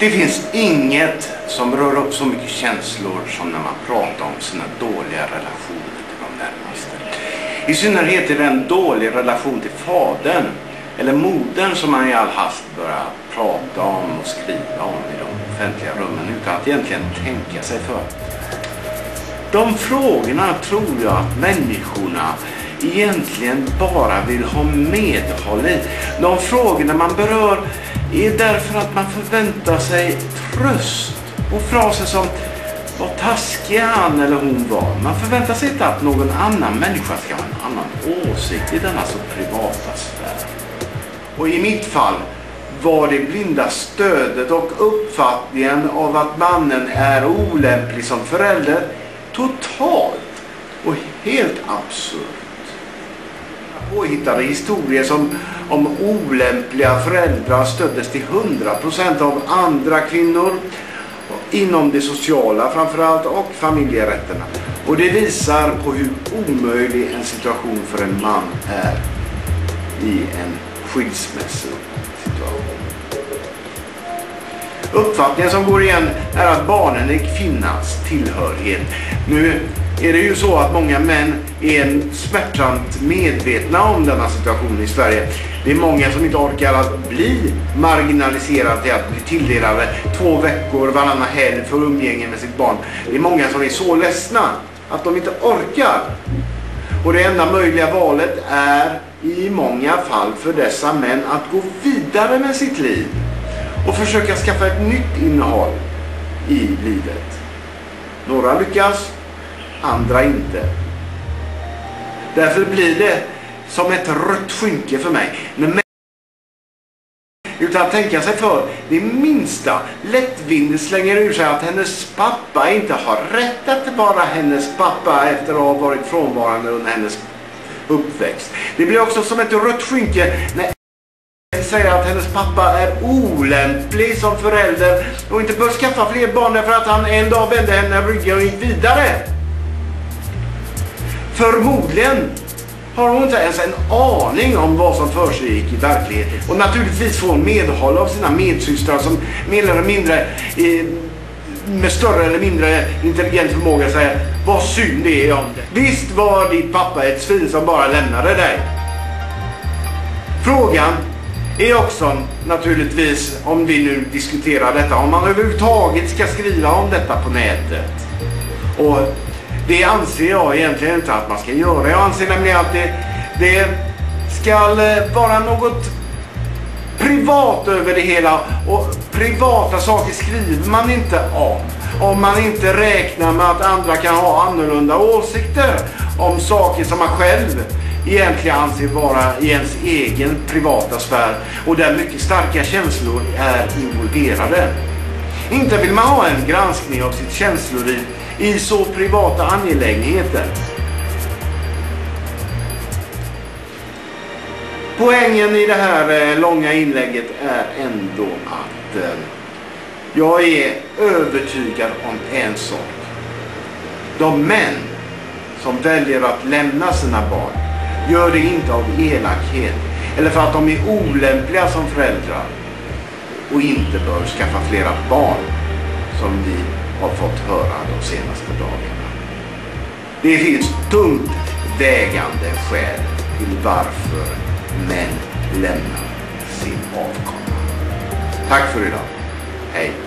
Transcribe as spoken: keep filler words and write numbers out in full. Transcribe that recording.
Det finns inget som rör upp så mycket känslor som när man pratar om sina dåliga relationer till de närmaste. I synnerhet är det en dålig relation till fadern eller modern som man i all hast börjar prata om och skriva om i de offentliga rummen utan att egentligen tänka sig för. De frågorna tror jag att människorna egentligen bara vill ha medhåll i. De frågorna man berör är därför att man förväntar sig tröst och fraser som vad taskig han eller hon var. Man förväntar sig inte att någon annan människa ska ha en annan åsikt i denna så privata sfär. Och i mitt fall var det blinda stödet och uppfattningen av att mannen är olämplig som förälder totalt och helt absurt. Påhittade historier som om olämpliga föräldrar stöddes till hundra procent av andra kvinnor inom det sociala framförallt och familjerätterna. Och det visar på hur omöjlig en situation för en man är i en skilsmässosituation. Uppfattningen som går igen är att barnen är kvinnans tillhörighet. Nu är det ju så att många män är smärtsamt medvetna om denna situation i Sverige. Det är många som inte orkar att bli marginaliserade till att bli tilldelade två veckor varannan helg för umgänge med sitt barn. Det är många som är så ledsna att de inte orkar. Och det enda möjliga valet är i många fall för dessa män att gå vidare med sitt liv och försöka skaffa ett nytt innehåll i livet. Några lyckas, andra inte. Därför blir det som ett rött skynke för mig. Men utan att tänka sig för det minsta lättvindigt slänger ur sig att hennes pappa inte har rätt att vara hennes pappa efter att ha varit frånvarande under hennes uppväxt. Det blir också som ett rött skynke när säger att hennes pappa är olämplig som förälder och inte bör skaffa fler barn därför att han en dag vände henne ryggen och gick vidare. Förmodligen har hon inte ens en aning om vad som försiggick i verkligheten. Och naturligtvis får hon medhåll av sina medsystrar som mer eller mindre eh, med större eller mindre intelligent förmåga säger vad synd det är om det. Visst var ditt pappa ett svin som bara lämnade dig. Frågan är också naturligtvis, om vi nu diskuterar detta, om man överhuvudtaget ska skriva om detta på nätet. Och det anser jag egentligen inte att man ska göra. Jag anser nämligen att det, det ska vara något privat över det hela. Och privata saker skriver man inte om. Om man inte räknar med att andra kan ha annorlunda åsikter om saker som man själv egentligen anser vara i ens egen privata sfär. Och där mycket starka känslor är involverade. Inte vill man ha en granskning av sitt känsloliv i så privata angelägenheter. Poängen i det här långa inlägget är ändå att jag är övertygad om en sak. De män som väljer att lämna sina barn gör det inte av elakhet eller för att de är olämpliga som föräldrar och inte bör skaffa flera barn som vi har fått höra de senaste dagarna. Det finns tungt vägande skäl till varför män lämnar sin avkomma. Tack för idag. Hej.